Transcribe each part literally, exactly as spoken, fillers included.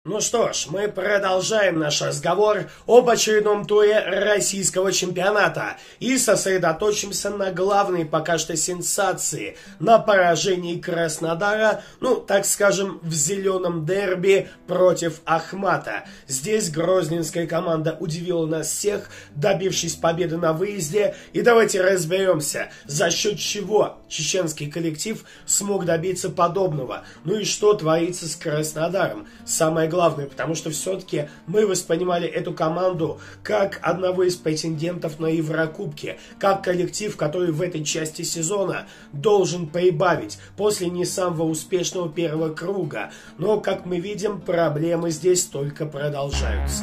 Ну что ж, мы продолжаем наш разговор об очередном туре российского чемпионата и сосредоточимся на главной пока что сенсации, на поражении Краснодара, ну, так скажем, в зеленом дерби против Ахмата. Здесь грозненская команда удивила нас всех, добившись победы на выезде, и давайте разберемся, за счет чего чеченский коллектив смог добиться подобного, ну и что творится с Краснодаром. Самое главное, Главное, потому что все-таки мы воспринимали эту команду как одного из претендентов на Еврокубки, как коллектив, который в этой части сезона должен прибавить после не самого успешного первого круга. Но, как мы видим, проблемы здесь только продолжаются.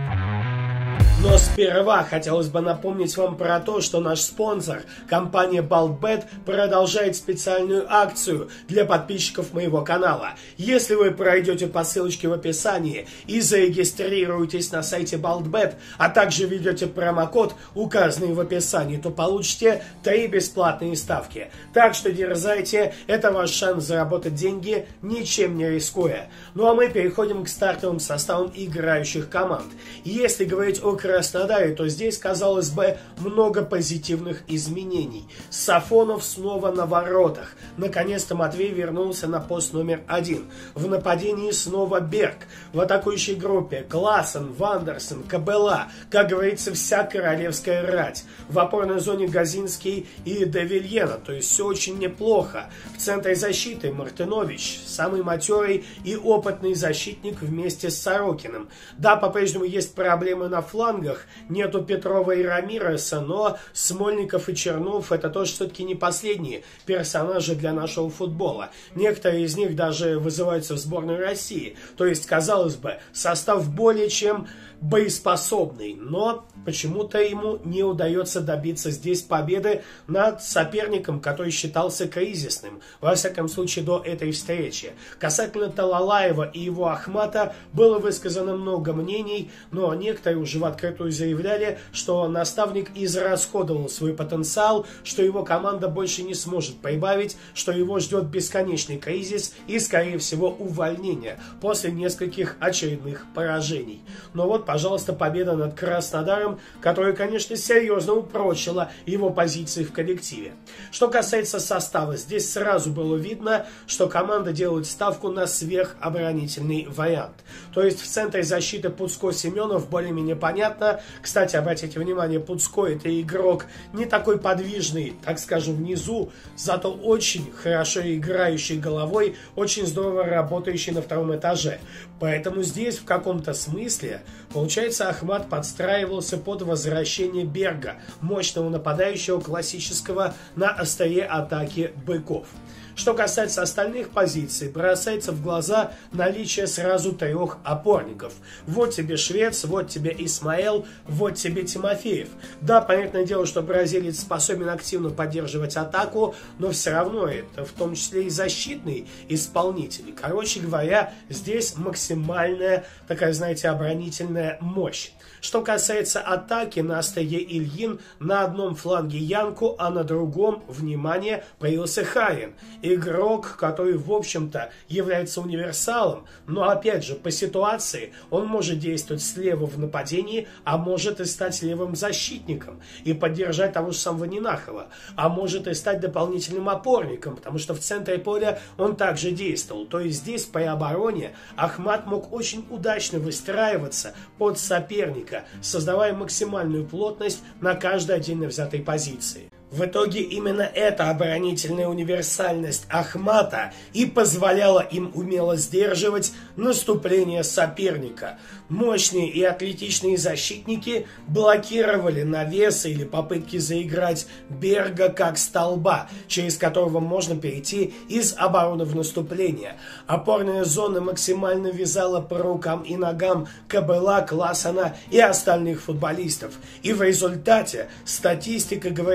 Но сперва хотелось бы напомнить вам про то, что наш спонсор, компания Baltbet, продолжает специальную акцию для подписчиков моего канала. Если вы пройдете по ссылочке в описании и зарегистрируетесь на сайте Baltbet, а также введете промокод, указанный в описании, то получите три бесплатные ставки. Так что дерзайте, это ваш шанс заработать деньги, ничем не рискуя. Ну а мы переходим к стартовым составам играющих команд. Если говорить о Краснодаре, то здесь, казалось бы, много позитивных изменений. Сафонов снова на воротах. Наконец-то Матвей вернулся на пост номер один. В нападении снова Берг. В атакующей группе Классен, Вандерсон, Кабела. Как говорится, вся королевская рать. В опорной зоне Газинский и Девильена. То есть все очень неплохо. В центре защиты Мартынович. Самый матерый и опытный защитник вместе с Сорокиным. Да, по-прежнему есть проблемы на флангах. Нету Петрова и Рамиреса, но Смольников и Чернов это тоже все-таки не последние персонажи для нашего футбола. Некоторые из них даже вызываются в сборную России. То есть, казалось бы, состав более чем боеспособный, но почему-то ему не удается добиться здесь победы над соперником, который считался кризисным, во всяком случае до этой встречи. Касательно Талалаева и его Ахмата было высказано много мнений, но некоторые уже в открытую заявляли, что наставник израсходовал свой потенциал, что его команда больше не сможет прибавить, что его ждет бесконечный кризис и, скорее всего, увольнение после нескольких очередных поражений. Но вот, пожалуйста, победа над Краснодаром, которая, конечно, серьезно упрочила его позиции в коллективе. Что касается состава, здесь сразу было видно, что команда делает ставку на сверхоборонительный вариант. То есть в центре защиты Пуцко-Семенов более-менее понятно. Кстати, обратите внимание, Пуцко это игрок не такой подвижный, так скажем, внизу, зато очень хорошо играющий головой, очень здорово работающий на втором этаже. Поэтому здесь в каком-то смысле получается, Ахмат подстраивался под возвращение Берга, мощного нападающего классического на острие атаки быков. Что касается остальных позиций, бросается в глаза наличие сразу трех опорников. Вот тебе Швец, вот тебе Исмаэл, вот тебе Тимофеев. Да, понятное дело, что бразилец способен активно поддерживать атаку, но все равно это в том числе и защитный исполнитель. Короче говоря, здесь максимальная такая, знаете, оборонительная мощь. Что касается атаки, на острие Ильин, на одном фланге Янку, а на другом, внимание, появился Харин. Игрок, который, в общем-то, является универсалом, но, опять же, по ситуации он может действовать слева в нападении, а может и стать левым защитником и поддержать того же самого Нинахова, а может и стать дополнительным опорником, потому что в центре поля он также действовал. То есть здесь, по обороне, Ахмат мог очень удачно выстраиваться под соперника, создавая максимальную плотность на каждой отдельно взятой позиции. В итоге именно эта оборонительная универсальность Ахмата и позволяла им умело сдерживать наступление соперника. Мощные и атлетичные защитники блокировали навесы или попытки заиграть Берга как столба, через которого можно перейти из обороны в наступление. Опорная зона максимально вязала по рукам и ногам Кабела, Классена и остальных футболистов. И в результате статистика говорит о том,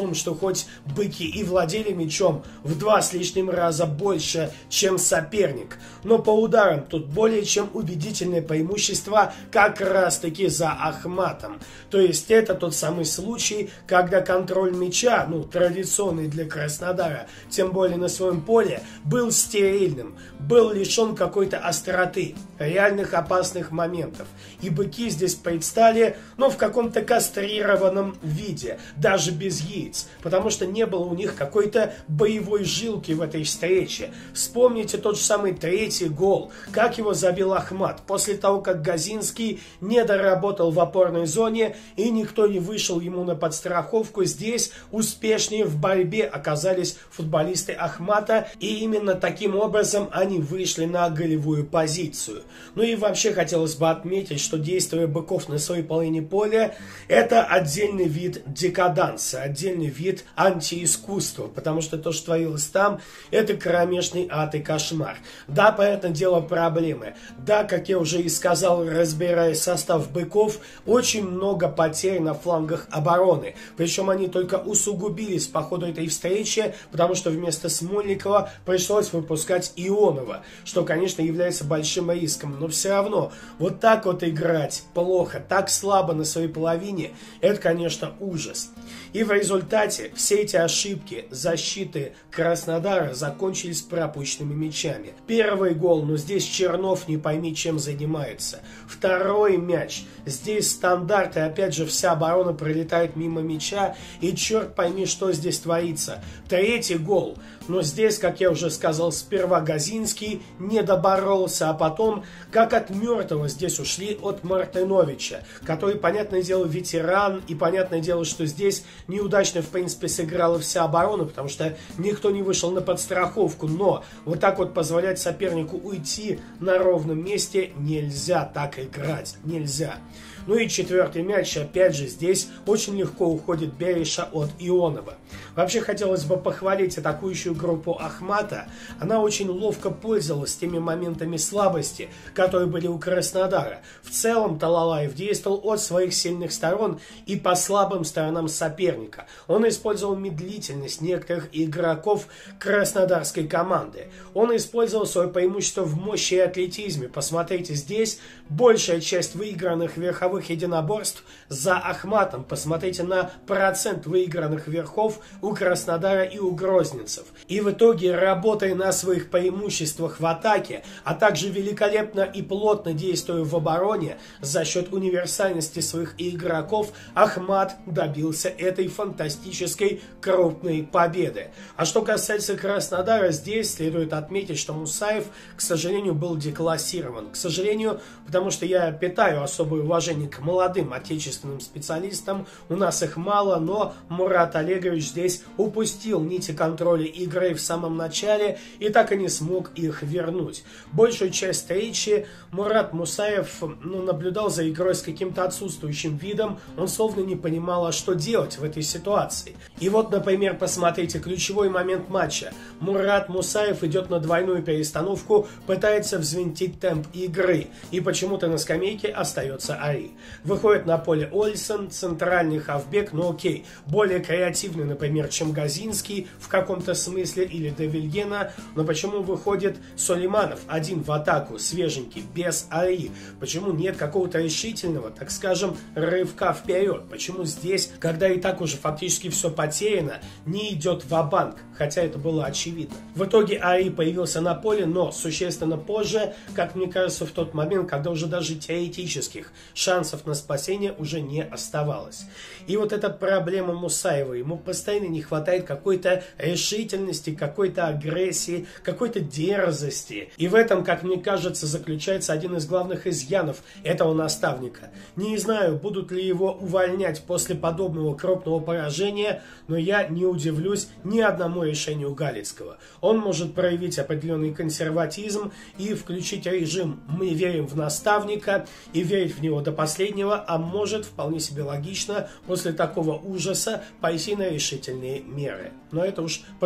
том, что хоть быки и владели мячом в два с лишним раза больше, чем соперник, но по ударам тут более чем убедительное преимущество как раз-таки за Ахматом. То есть это тот самый случай, когда контроль мяча, ну, традиционный для Краснодара, тем более на своем поле, был стерильным, был лишен какой-то остроты, реальных опасных моментов. И быки здесь предстали, но в каком-то кастрированном виде, даже без яиц, потому что не было у них какой-то боевой жилки в этой встрече. Вспомните тот же самый третий гол, как его забил Ахмат, после того, как Газинский не доработал в опорной зоне и никто не вышел ему на подстраховку. Здесь успешнее в борьбе оказались футболисты Ахмата, и именно таким образом они вышли на голевую позицию. Ну и вообще хотелось бы отметить, что действия быков на своей половине поля — это отдельный вид декаданса, отдельный вид антиискусства, потому что то, что творилось там, это кромешный ад и кошмар. Да, понятное дело, проблемы. Да, как я уже и сказал, разбирая состав быков, очень много потерь на флангах обороны. Причем они только усугубились по ходу этой встречи, потому что вместо Смольникова пришлось выпускать Ионова, что, конечно, является большим риском. Но все равно, вот так вот играть плохо, так слабо на своей половине, это, конечно, ужас. И в результате все эти ошибки защиты Краснодара закончились пропущенными мячами. Первый гол, но здесь Чернов не пойми чем занимается. Второй мяч, здесь стандарт, и опять же вся оборона пролетает мимо мяча, и черт пойми, что здесь творится. Третий гол, но здесь, как я уже сказал, сперва Газинский не доборолся, а потом, как от мертвого, здесь ушли от Мартыновича, который, понятное дело, ветеран, и понятное дело, что здесь неудачно, в принципе, сыграла вся оборона, потому что никто не вышел на подстраховку, но вот так вот позволять сопернику уйти на ровном месте нельзя, так играть нельзя. Ну и четвертый мяч, опять же, здесь очень легко уходит Бериша от Ионова. Вообще хотелось бы похвалить атакующую группу Ахмата. Она очень ловко пользовалась теми моментами слабости, которые были у Краснодара. В целом Талалаев действовал от своих сильных сторон и по слабым сторонам соперника. Он использовал медлительность некоторых игроков краснодарской команды. Он использовал свое преимущество в мощи и атлетизме. Посмотрите, здесь большая часть выигранных верховых единоборств за Ахматом. Посмотрите на процент выигранных верхов у Краснодара и у грозненцев. И в итоге, работая на своих преимуществах в атаке, а также великолепно и плотно действуя в обороне, за счет универсальности своих игроков, Ахмат добился этой фантастической крупной победы. А что касается Краснодара, здесь следует отметить, что Мусаев, к сожалению, был деклассирован. К сожалению, потому что я питаю особое уважение к молодым отечественным специалистам. У нас их мало, но Мурат Олегович здесь упустил нити контроля игры в самом начале и так и не смог их вернуть. Большую часть встречи Мурат Мусаев ну, наблюдал за игрой с каким-то отсутствующим видом. Он словно не понимал, а что делать в этой ситуации. И вот, например, посмотрите, ключевой момент матча. Мурат Мусаев идет на двойную перестановку, пытается взвинтить темп игры. И почему-то на скамейке остается Ари. Выходит на поле Ольсен, центральный хавбек, ну окей, более креативный, например, чем Газинский в каком-то смысле, или Девильена, но почему выходит Сулейманов один в атаку, свеженький, без Ари? Почему нет какого-то решительного, так скажем, рывка вперед? Почему здесь, когда и так уже фактически все потеряно, не идет ва-банк? Хотя это было очевидно. В итоге Ари появился на поле, но существенно позже, как мне кажется, в тот момент, когда уже даже теоретических шансов на спасение уже не оставалось. И вот эта проблема Мусаева, ему постоянно не хватает какой-то решительности, какой-то агрессии, какой-то дерзости. И в этом, как мне кажется, заключается один из главных изъянов этого наставника. Не знаю, будут ли его увольнять после подобного крупного поражения, но я не удивлюсь ни одному решению Галицкого. Он может проявить определенный консерватизм и включить режим «мы верим в наставника» и верить в него до последнего, а может, вполне себе логично, после такого ужаса пойти на решительные меры. Но это уж поживем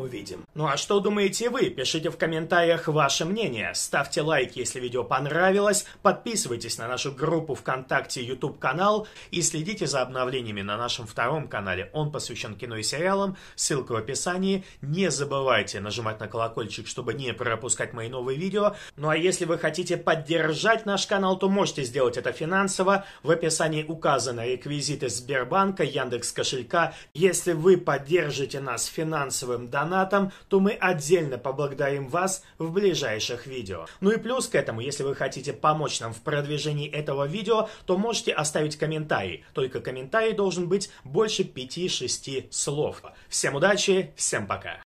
увидим. Ну а что думаете вы? Пишите в комментариях ваше мнение. Ставьте лайк, если видео понравилось. Подписывайтесь на нашу группу ВКонтакте, YouTube канал и следите за обновлениями на нашем втором канале. Он посвящен кино и сериалам. Ссылка в описании. Не забывайте нажимать на колокольчик, чтобы не пропускать мои новые видео. Ну а если вы хотите поддержать наш канал, то можете сделать это финансово. В описании указаны реквизиты Сбербанка, Яндекс кошелька. Если вы поддержите нас финансовым донатом, то мы отдельно поблагодарим вас в ближайших видео. Ну и плюс к этому, если вы хотите помочь нам в продвижении этого видео, то можете оставить комментарий. Только комментарий должен быть больше пяти-шести слов. Всем удачи, всем пока!